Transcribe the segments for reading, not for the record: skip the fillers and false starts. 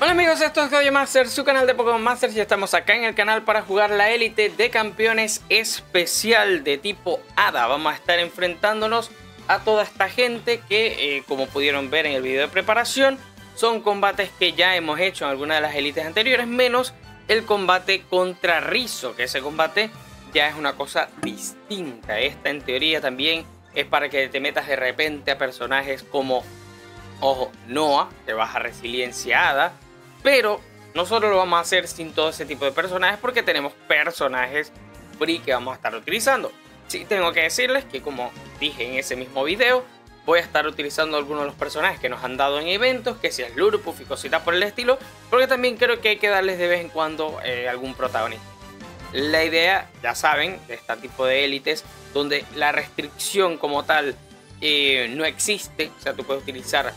Hola amigos, esto es Gadio Master, su canal de Pokémon Masters, y estamos acá en el canal para jugar la élite de campeones especial de tipo Hada. Vamos a estar enfrentándonos a toda esta gente que, como pudieron ver en el video de preparación, son combates que ya hemos hecho en alguna de las élites anteriores, menos el combate contra Rizzo, que ese combate ya es una cosa distinta. Esta en teoría también es para que te metas de repente a personajes como, ojo, Noah, que baja resiliencia Hada. Pero nosotros lo vamos a hacer sin todo ese tipo de personajes porque tenemos personajes free que vamos a estar utilizando. Sí, tengo que decirles que, como dije en ese mismo video, voy a estar utilizando algunos de los personajes que nos han dado en eventos, que si es Lurpuff y cositas por el estilo, porque también creo que hay que darles de vez en cuando algún protagonista. La idea, ya saben, de este tipo de élites, donde la restricción como tal no existe, o sea, tú puedes utilizar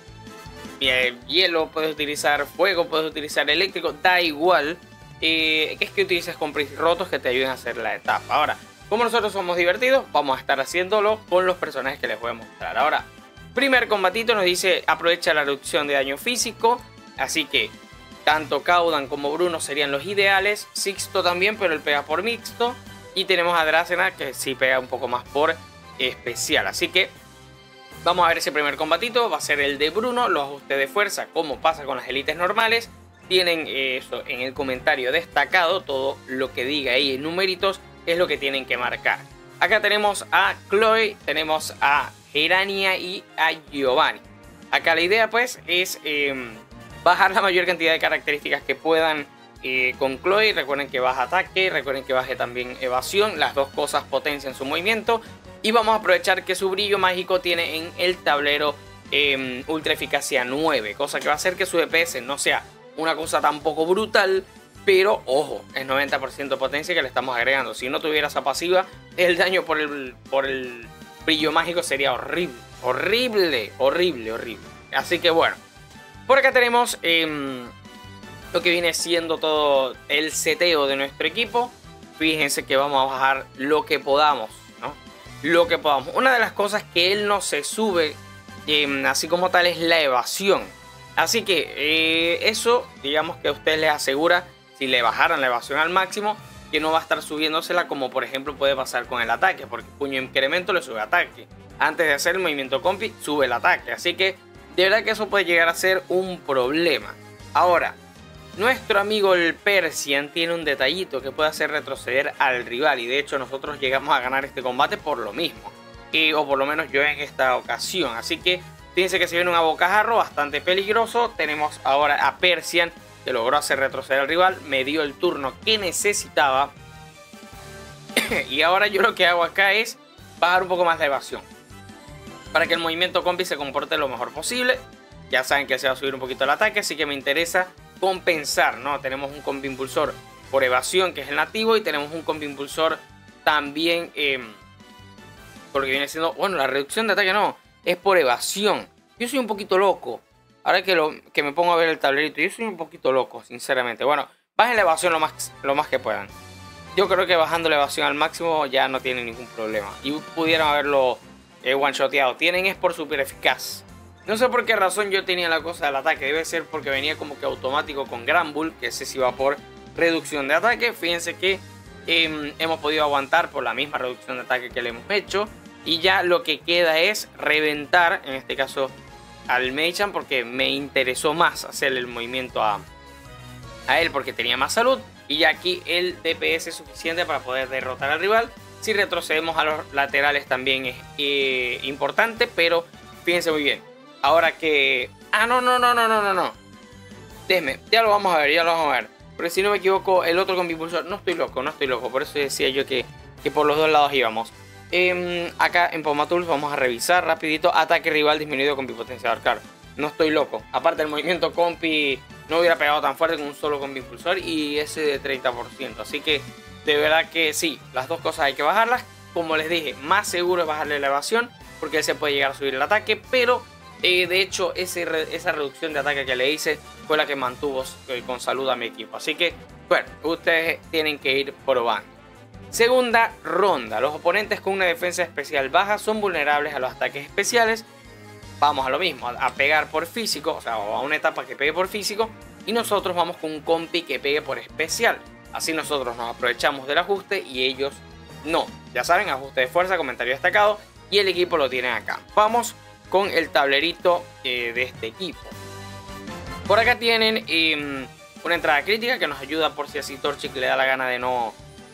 hielo, puedes utilizar fuego, puedes utilizar eléctrico, da igual, que es que utilices compris rotos que te ayuden a hacer la etapa. Ahora, como nosotros somos divertidos, vamos a estar haciéndolo con los personajes que les voy a mostrar. Ahora, primer combatito nos dice aprovecha la reducción de daño físico, así que tanto Caudan como Bruno serían los ideales, Sixto también, pero él pega por mixto, y tenemos a Dracena que sí pega un poco más por especial, así que vamos a ver ese primer combatito. Va a ser el de Bruno, los ajustes de fuerza, como pasa con las élites normales. Tienen eso en el comentario destacado, todo lo que diga ahí en numeritos es lo que tienen que marcar. Acá tenemos a Chloe, tenemos a Gerania y a Giovanni. Acá la idea pues es bajar la mayor cantidad de características que puedan con Chloe. Recuerden que baja ataque, recuerden que baje también evasión, las dos cosas potencian su movimiento. Y vamos a aprovechar que su brillo mágico tiene en el tablero ultra eficacia 9, cosa que va a hacer que su DPS no sea una cosa tampoco brutal, pero ojo, es 90% potencia que le estamos agregando. Si no tuviera esa pasiva, el daño por el brillo mágico sería horrible, horrible, horrible, horrible. Así que bueno, por acá tenemos lo que viene siendo todo el seteo de nuestro equipo. Fíjense que vamos a bajar lo que podamos, ¿no? Lo que podamos. Una de las cosas que él no se sube así como tal es la evasión. Así que eso, digamos que a ustedes les asegura, si le bajaran la evasión al máximo, que no va a estar subiéndosela como por ejemplo puede pasar con el ataque, porque puño incremento le sube ataque. Antes de hacer el movimiento compi, sube el ataque. Así que de verdad que eso puede llegar a ser un problema. Ahora, nuestro amigo el Persian tiene un detallito que puede hacer retroceder al rival, y de hecho nosotros llegamos a ganar este combate por lo mismo, o por lo menos yo en esta ocasión. Así que fíjense que se viene un abocajarro bastante peligroso. Tenemos ahora a Persian que logró hacer retroceder al rival, me dio el turno que necesitaba y ahora yo lo que hago acá es bajar un poco más la evasión para que el movimiento combi se comporte lo mejor posible. Ya saben que se va a subir un poquito el ataque, así que me interesa compensar, ¿no? Tenemos un combi impulsor por evasión, que es el nativo, y tenemos un combi impulsor también por lo que viene siendo, bueno, la reducción de ataque no, es por evasión. Yo soy un poquito loco, ahora que me pongo a ver el tablerito, yo soy un poquito loco, sinceramente. Bueno, bajen la evasión lo más que puedan. Yo creo que bajando la evasión al máximo ya no tienen ningún problema, y pudieron haberlo one-shoteado. Tienen es por super eficaz. No sé por qué razón yo tenía la cosa del ataque. Debe ser porque venía como que automático con Granbull, que ese sí va por reducción de ataque. Fíjense que hemos podido aguantar por la misma reducción de ataque que le hemos hecho. Y ya lo que queda es reventar, en este caso al Machamp, porque me interesó más hacer el movimiento a él porque tenía más salud. Y ya aquí el DPS es suficiente para poder derrotar al rival. Si retrocedemos a los laterales también es importante, pero fíjense muy bien. Ahora que... no. Déjeme, ya lo vamos a ver, Porque si no me equivoco, el otro combi impulsor... No estoy loco. Por eso decía yo que por los dos lados íbamos. Acá en Pomatools vamos a revisar rapidito. Ataque rival disminuido con bipotenciador. Claro, no estoy loco. Aparte el movimiento compi no hubiera pegado tan fuerte con un solo combi impulsor, y ese de 30%. Así que de verdad que sí, las dos cosas hay que bajarlas. Como les dije, más seguro es bajarle la evasión, porque él se puede llegar a subir el ataque, pero... de hecho, esa reducción de ataque que le hice fue la que mantuvo con salud a mi equipo. Así que, bueno, ustedes tienen que ir probando. Segunda ronda. Los oponentes con una defensa especial baja son vulnerables a los ataques especiales. Vamos a lo mismo, a pegar por físico, o sea, a una etapa que pegue por físico. y nosotros vamos con un compi que pegue por especial. Así nosotros nos aprovechamos del ajuste y ellos no. Ya saben, ajuste de fuerza, comentario destacado, y el equipo lo tienen acá. Vamos con el tablerito de este equipo. Por acá tienen una entrada crítica que nos ayuda por si así Torchic le da la gana de no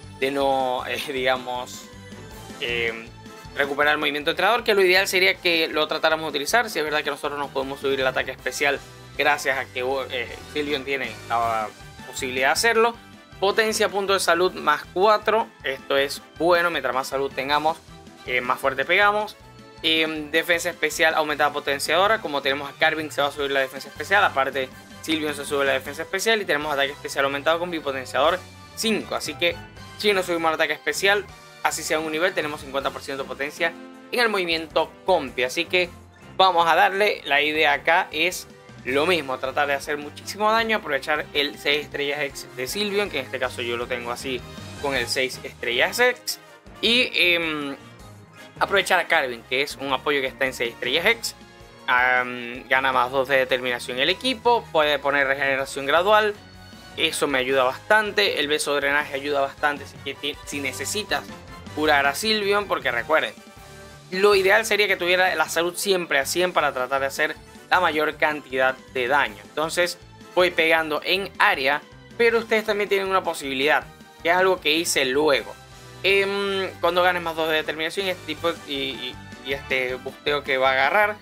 digamos, recuperar el movimiento de entrenador, que lo ideal sería que lo tratáramos de utilizar. Si es verdad que nosotros nos podemos subir el ataque especial gracias a que Sylveon tiene la posibilidad de hacerlo. Potencia, punto de salud más 4. Esto es bueno, mientras más salud tengamos, más fuerte pegamos. Defensa especial aumentada potenciadora. Como tenemos a Carving, se va a subir la defensa especial. Aparte, Sylveon se sube la defensa especial. Y tenemos ataque especial aumentado con bipotenciador 5. Así que si nos subimos al ataque especial, así sea un nivel, tenemos 50% de potencia en el movimiento compi. Así que vamos a darle. La idea acá es lo mismo, tratar de hacer muchísimo daño, aprovechar el 6 estrellas X de Sylveon, que en este caso yo lo tengo así con el 6 estrellas X. Y aprovechar a Carving, que es un apoyo que está en 6 estrellas X. Gana más 2 de determinación el equipo, puede poner regeneración gradual. Eso me ayuda bastante. El beso de drenaje ayuda bastante si necesitas curar a Sylveon, porque recuerden, lo ideal sería que tuviera la salud siempre a 100 para tratar de hacer la mayor cantidad de daño. Entonces voy pegando en área, pero ustedes también tienen una posibilidad, que es algo que hice luego. Cuando ganes más 2 de determinación y este busteo que va a agarrar,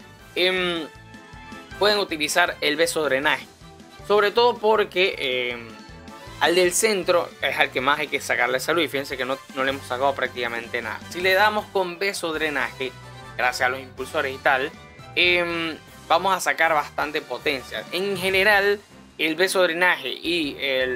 pueden utilizar el beso drenaje. Sobre todo porque al del centro es al que más hay que sacarle salud. Y fíjense que no le hemos sacado prácticamente nada. Si le damos con beso drenaje, gracias a los impulsores y tal, vamos a sacar bastante potencia. En general, el beso drenaje y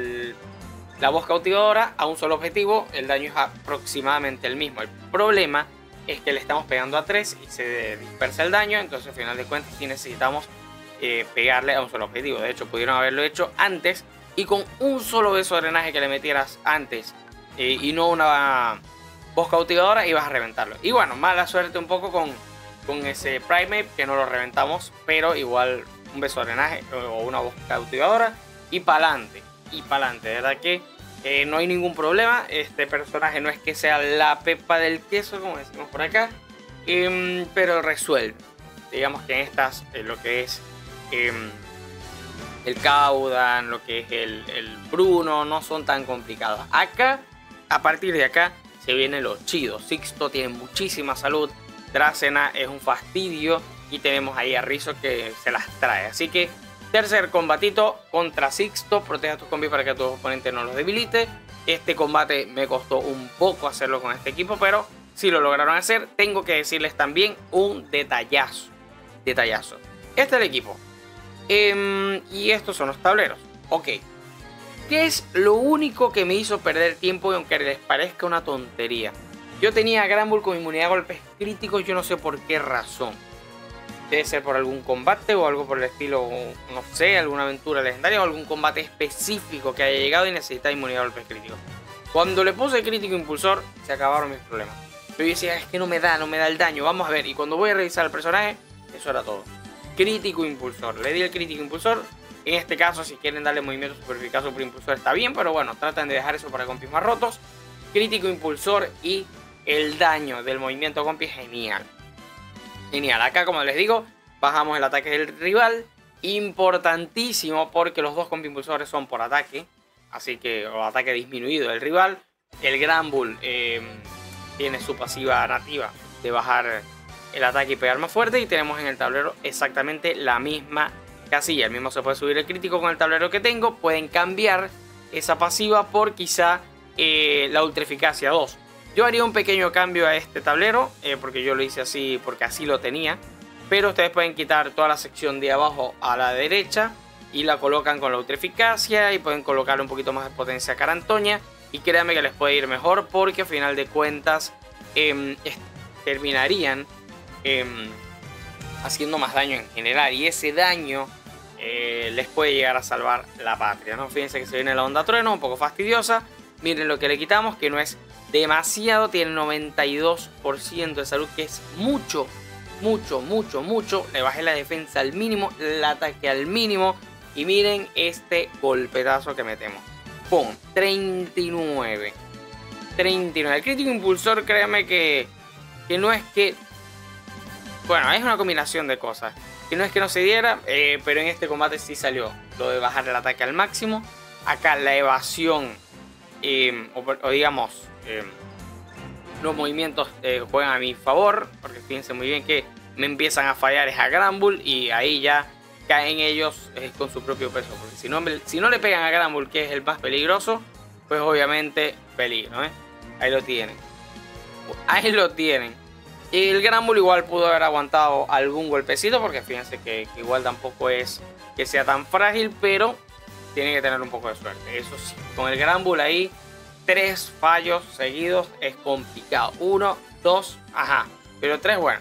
la voz cautivadora a un solo objetivo, el daño es aproximadamente el mismo. El problema es que le estamos pegando a 3 y se dispersa el daño. Entonces, al final de cuentas, sí necesitamos pegarle a un solo objetivo. De hecho, pudieron haberlo hecho antes y con un solo beso de drenaje que le metieras antes y no una voz cautivadora, ibas a reventarlo. Y bueno, mala suerte un poco con ese Primeape, que no lo reventamos, pero igual un beso de drenaje o una voz cautivadora y pa'lante. De verdad que no hay ningún problema. Este personaje no es que sea la pepa del queso, como decimos por acá, pero resuelve. Digamos que en estas, lo que es el Caudan, lo que es el Bruno, no son tan complicados. Acá, a partir de acá, se viene lo chido. Sixto tiene muchísima salud, Dracena es un fastidio y tenemos ahí a Rizzo que se las trae. Así que tercer combatito contra Sixto. Protege a tus combis para que tus oponentes no los debilite. Este combate me costó un poco hacerlo con este equipo, pero sí lo lograron hacer. Tengo que decirles también un detallazo. Este es el equipo. Y estos son los tableros. Ok. ¿Qué es lo único que me hizo perder tiempo, y aunque les parezca una tontería? Yo tenía a Granbull con inmunidad a golpes críticos, yo no sé por qué razón. Debe ser por algún combate o algo por el estilo, no sé, alguna aventura legendaria o algún combate específico que haya llegado y necesita inmunidad a golpes críticos. Cuando le puse crítico impulsor, se acabaron mis problemas. Yo decía, es que no me da el daño, vamos a ver. Y cuando voy a revisar el personaje, eso era todo. Crítico impulsor, le di el crítico impulsor. En este caso, si quieren darle movimiento super eficaz o super impulsor, está bien, pero bueno, tratan de dejar eso para compis más rotos. Crítico impulsor y el daño del movimiento compi es genial. Genial, acá como les digo, bajamos el ataque del rival. Importantísimo porque los dos compi impulsores son por ataque. Así que, o ataque disminuido del rival. El Granbull tiene su pasiva nativa de bajar el ataque y pegar más fuerte. Y tenemos en el tablero exactamente la misma casilla. El mismo se puede subir el crítico con el tablero que tengo. Pueden cambiar esa pasiva por quizá la ultra eficacia 2. Yo haría un pequeño cambio a este tablero porque yo lo hice así porque así lo tenía. Pero ustedes pueden quitar toda la sección de abajo a la derecha y la colocan con la ultra eficacia y pueden colocar un poquito más de potencia a Carantoña. Y créanme que les puede ir mejor porque a final de cuentas terminarían haciendo más daño en general. Y ese daño les puede llegar a salvar la patria, ¿no? Fíjense que se viene la onda trueno, un poco fastidiosa. Miren lo que le quitamos, que no es demasiado. Tiene 92% de salud, que es mucho. Le bajé la defensa al mínimo, el ataque al mínimo. Y miren este golpetazo que metemos. ¡Pum! 39. 39. El crítico impulsor, créanme que no es que... Bueno, es una combinación de cosas. Que no es que no se diera, pero en este combate sí salió. Lo de bajar el ataque al máximo. Acá la evasión, o digamos, los movimientos juegan a mi favor. Porque fíjense muy bien que me empiezan a fallar es a Granbull y ahí ya caen ellos con su propio peso. Porque si no le pegan a Granbull, que es el más peligroso, pues obviamente peligro, ¿eh? Ahí lo tienen. Ahí lo tienen. Y el Granbull igual pudo haber aguantado algún golpecito, porque fíjense que igual tampoco es que sea tan frágil, pero tiene que tener un poco de suerte. Eso sí, con el Granbull ahí, 3 fallos seguidos es complicado. 1, 2, ajá. Pero 3, bueno.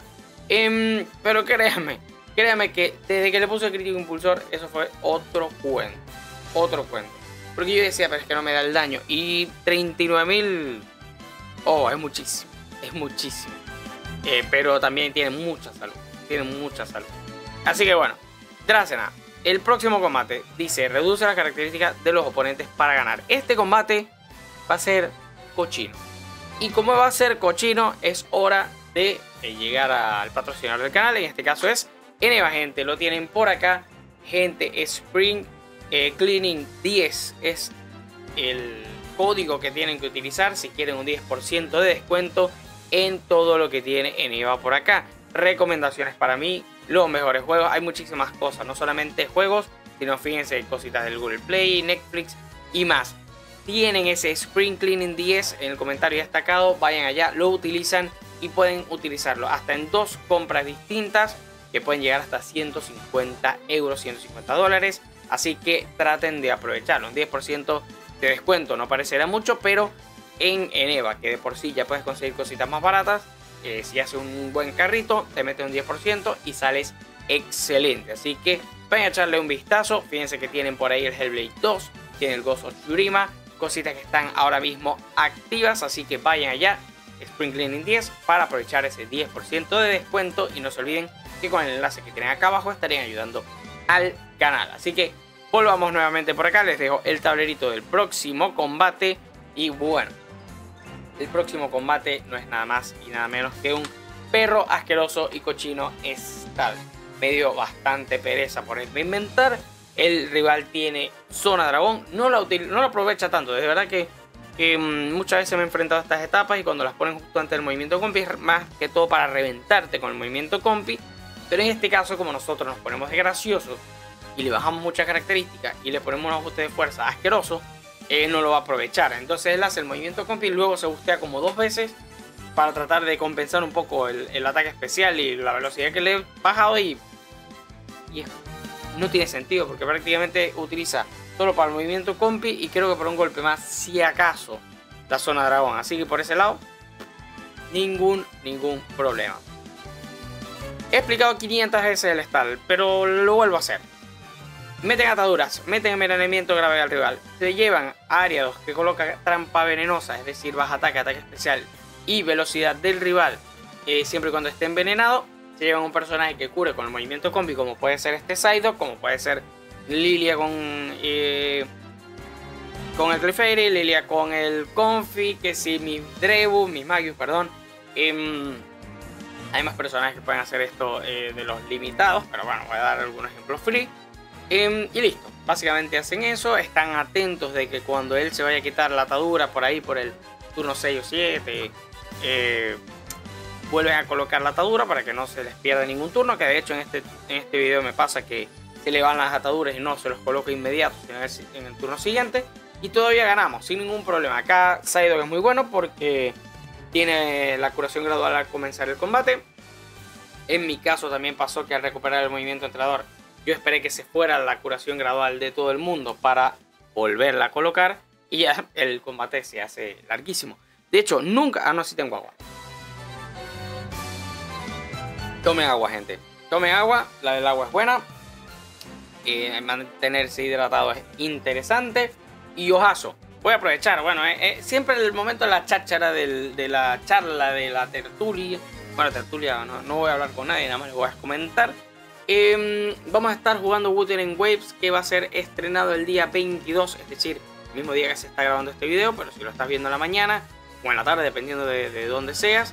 Pero créanme que desde que le puse el crítico impulsor, eso fue otro cuento. Otro cuento. Porque yo decía, pero es que no me da el daño. Y 39.000... Oh, es muchísimo. Es muchísimo. Pero también tiene mucha salud. Tiene mucha salud. Así que bueno, Dracena, el próximo combate dice: reduce las características de los oponentes para ganar. Este combate va a ser cochino. Y como va a ser cochino, es hora de llegar al patrocinador del canal. En este caso es Eneva, gente. Lo tienen por acá. Gente, Spring Cleaning 10 es el código que tienen que utilizar si quieren un 10% de descuento en todo lo que tiene Eneva por acá. Recomendaciones para mí, los mejores juegos. Hay muchísimas cosas, no solamente juegos, sino fíjense, cositas del Google Play, Netflix y más. Tienen ese Spring Cleaning 10 en el comentario destacado, vayan allá, lo utilizan y pueden utilizarlo hasta en 2 compras distintas que pueden llegar hasta 150 euros, 150 dólares. Así que traten de aprovecharlo. Un 10% de descuento no parecerá mucho, pero en Eneva, que de por sí ya puedes conseguir cositas más baratas, si haces un buen carrito, te metes un 10% y sales excelente. Así que vayan a echarle un vistazo. Fíjense que tienen por ahí el Hellblade 2, tienen el Ghost of Tsushima, cositas que están ahora mismo activas. Así que vayan allá, Spring Cleaning 10, para aprovechar ese 10% de descuento. Y no se olviden que con el enlace que tienen acá abajo estarían ayudando al canal. Así que volvamos nuevamente por acá. Les dejo el tablerito del próximo combate. Y bueno, el próximo combate no es nada más y nada menos que un perro asqueroso y cochino estatal. Me dio bastante pereza por inventar. El rival tiene zona dragón. No lo aprovecha tanto. De verdad que muchas veces me he enfrentado a estas etapas y cuando las ponen justo antes del movimiento compi es más que todo para reventarte con el movimiento compi. Pero en este caso, como nosotros nos ponemos de graciosos y le bajamos muchas características y le ponemos un ajuste de fuerza asqueroso, no lo va a aprovechar. Entonces él hace el movimiento compi y luego se bustea como 2 veces para tratar de compensar un poco el ataque especial y la velocidad que le he bajado, y no tiene sentido porque prácticamente utiliza solo para el movimiento compi y creo que por un golpe más, si acaso, la zona dragón. Así que por ese lado ningún problema. He explicado 500 veces el stall, pero lo vuelvo a hacer. Meten ataduras, meten envenenamiento grave al rival, se llevan a Ariados, que coloca trampa venenosa, es decir, baja ataque, ataque especial y velocidad del rival, siempre y cuando esté envenenado. Se llevan un personaje que cure con el movimiento combi, como puede ser este Psyduck, como puede ser Lilia con el Clefairy, Lilia con el Comfey, que si mis Drebu, mis Magius, perdón. Hay más personajes que pueden hacer esto de los limitados, pero bueno, voy a dar algunos ejemplos free. Y listo, básicamente hacen eso. Están atentos de que cuando él se vaya a quitar la atadura por ahí, por el turno 6 o 7, vuelven a colocar la atadura para que no se les pierda ningún turno. Que de hecho en este video me pasa que se le van las ataduras y no se los coloca inmediato, sino en el turno siguiente. Y todavía ganamos sin ningún problema. Acá Psyduck es muy bueno porque tiene la curación gradual al comenzar el combate. En mi caso también pasó que al recuperar el movimiento entrenador, yo esperé que se fuera la curación gradual de todo el mundo para volverla a colocar. Y ya el combate se hace larguísimo. De hecho, nunca... Ah, no, sí tengo agua. Tomen agua, gente. Tomen agua. La del agua es buena. Mantenerse hidratado es interesante. Y ojazo. Voy a aprovechar. Bueno, siempre el momento de la cháchara de la charla, de la tertulia. Bueno, tertulia no voy a hablar con nadie, nada más les voy a comentar. Vamos a estar jugando Wuthering Waves, que va a ser estrenado el día 22, es decir, el mismo día que se está grabando este video, pero si lo estás viendo en la mañana o en la tarde, dependiendo de dónde seas,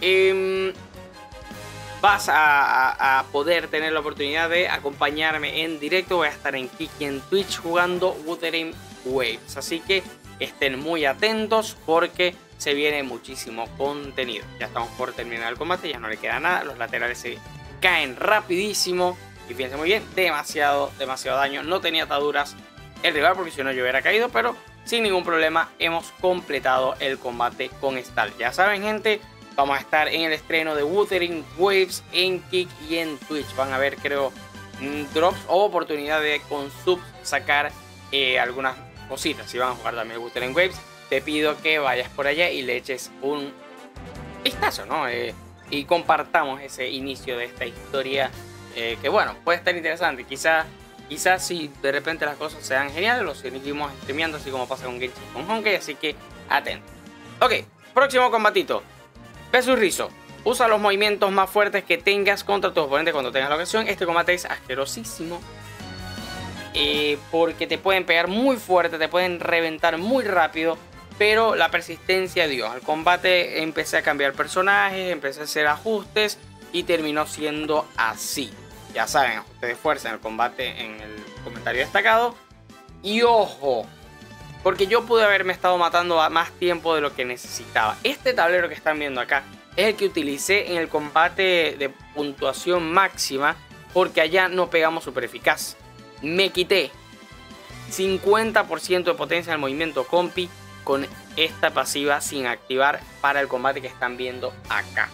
vas a poder tener la oportunidad de acompañarme en directo. Voy a estar en Kick y en Twitch jugando Wuthering Waves, así que estén muy atentos porque se viene muchísimo contenido. Ya estamos por terminar el combate, ya no le queda nada, los laterales se caen rapidísimo y fíjense muy bien, demasiado daño. No tenía ataduras el rival porque si no yo hubiera caído, pero sin ningún problema hemos completado el combate con Stall. Ya saben, gente, vamos a estar en el estreno de Wuthering Waves en Kick y en Twitch. Van a ver, creo, drops o oportunidad de con subs sacar algunas cositas. Si van a jugar también Wuthering Waves, te pido que vayas por allá y le eches un vistazo, ¿no? Y compartamos ese inicio de esta historia que, bueno, puede estar interesante. Quizás si de repente las cosas sean geniales, los seguimos streameando, así como pasa con Genshin con Honkai, así que atentos. Ok, próximo combatito. Versus Rizzo. Usa los movimientos más fuertes que tengas contra tu oponente cuando tengas la ocasión. Este combate es asquerosísimo, porque te pueden pegar muy fuerte, te pueden reventar muy rápido, pero la persistencia dio. Al combate empecé a cambiar personajes, empecé a hacer ajustes y terminó siendo así. Ya saben, ajuste de fuerza en el combate en el comentario destacado. Y ojo, porque yo pude haberme estado matando a más tiempo de lo que necesitaba. Este tablero que están viendo acá es el que utilicé en el combate de puntuación máxima, porque allá no pegamos super eficaz. Me quité 50% de potencia del movimiento compi con esta pasiva sin activar para el combate que están viendo acá.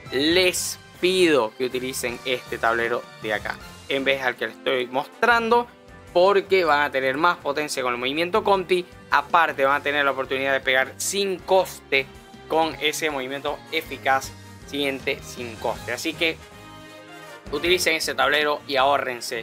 Les pido que utilicen este tablero de acá en vez al que les estoy mostrando, porque van a tener más potencia con el movimiento compi. Aparte van a tener la oportunidad de pegar sin coste con ese movimiento eficaz siguiente sin coste. Así que utilicen ese tablero y ahórrense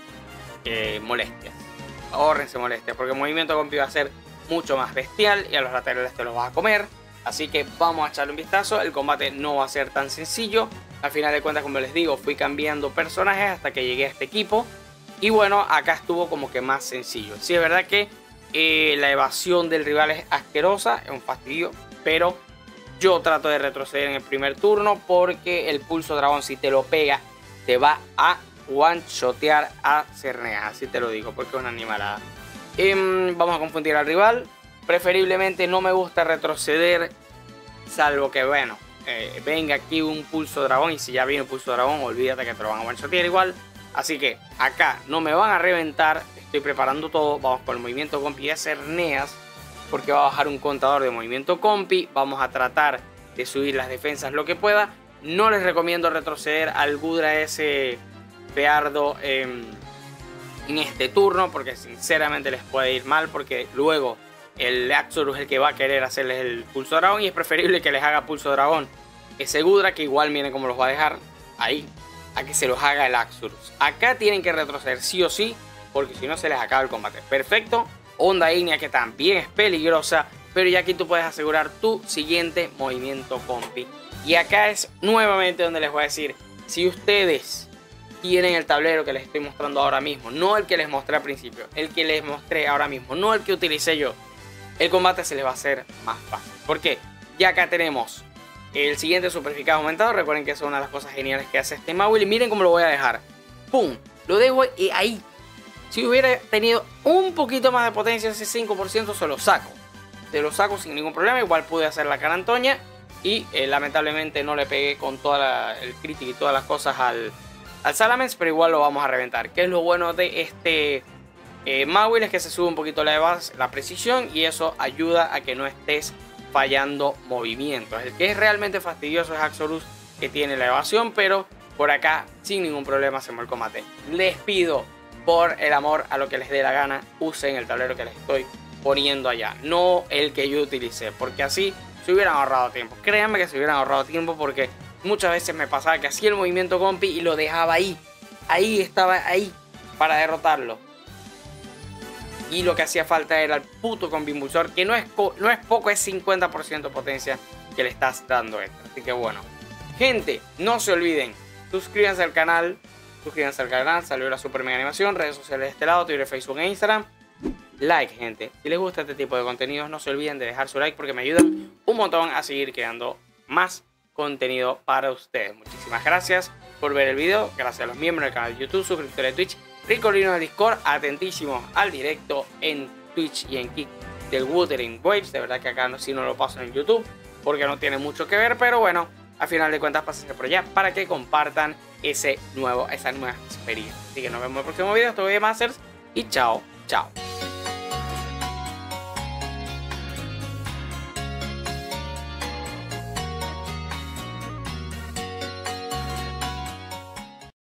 molestias. Ahórrense molestias, porque el movimiento compi va a ser mucho más bestial y a los laterales te los vas a comer. Así que vamos a echarle un vistazo. El combate no va a ser tan sencillo. Al final de cuentas, como les digo, fui cambiando personajes hasta que llegué a este equipo. Y bueno, acá estuvo como que más sencillo. Sí, es verdad que la evasión del rival es asquerosa, es un fastidio, pero yo trato de retroceder en el primer turno porque el pulso dragón, si te lo pega, te va a one-shotear a Cerneas. Así te lo digo, porque es una animalada. Vamos a confundir al rival. Preferiblemente no me gusta retroceder, salvo que, bueno, venga aquí un pulso dragón. Y si ya viene un pulso dragón, olvídate que te lo van a one-shotear igual. Así que acá no me van a reventar. Estoy preparando todo. Vamos con el movimiento compi de Cerneas, porque va a bajar un contador de movimiento compi. Vamos a tratar de subir las defensas lo que pueda. No les recomiendo retroceder al Gudra ese Feardo en este turno, porque sinceramente les puede ir mal, porque luego el Axorus es el que va a querer hacerles el pulso dragón, y es preferible que les haga pulso dragón ese Gudra, que igual miren cómo los va a dejar ahí, a que se los haga el Axorus. Acá tienen que retroceder sí o sí, porque si no se les acaba el combate. Perfecto. Onda Ignea, que también es peligrosa, pero ya aquí tú puedes asegurar tu siguiente movimiento compi. Y acá es nuevamente donde les voy a decir, si ustedes tienen el tablero que les estoy mostrando ahora mismo, no el que les mostré al principio, el que les mostré ahora mismo, no el que utilicé yo, el combate se les va a hacer más fácil. ¿Por qué? Ya acá tenemos el siguiente super eficaz aumentado. Recuerden que es una de las cosas geniales que hace este Mawile. Y miren cómo lo voy a dejar. ¡Pum! Lo dejo ahí. Si hubiera tenido un poquito más de potencia, ese 5%, se lo saco. Se lo saco sin ningún problema. Igual pude hacer la cara Antonia. Y lamentablemente no le pegué con toda el crítico y todas las cosas al Salamence, pero igual lo vamos a reventar. Que es lo bueno de este Mawile, es que se sube un poquito la precisión, y eso ayuda a que no estés fallando movimientos. El que es realmente fastidioso es Axorus, que tiene la evasión, pero por acá sin ningún problema hacemos el combate. Les pido, por el amor a lo que les dé la gana, usen el tablero que les estoy poniendo allá, no el que yo utilicé, porque así se hubieran ahorrado tiempo. Créanme que se hubieran ahorrado tiempo, porque muchas veces me pasaba que hacía el movimiento compi y lo dejaba ahí. Ahí estaba, ahí, para derrotarlo. Y lo que hacía falta era el puto combi impulsor, que no es poco, es 50% de potencia que le estás dando esto. Así que bueno, gente, no se olviden, suscríbanse al canal, suscríbanse al canal, salió la super mega animación, redes sociales de este lado, Twitter, Facebook e Instagram. Like, gente. Si les gusta este tipo de contenidos, no se olviden de dejar su like porque me ayudan un montón a seguir creando más contenido para ustedes. Muchísimas gracias por ver el video. Gracias a los miembros del canal de YouTube, suscriptores de Twitch, Ricolino del Discord, atentísimos al directo en Twitch y en Kick del Wuthering Waves. De verdad que acá sí no lo paso en YouTube porque no tiene mucho que ver, pero bueno, a final de cuentas pásense por allá para que compartan esa nueva experiencia. Así que nos vemos en el próximo video. Esto es Masters y chao, chao.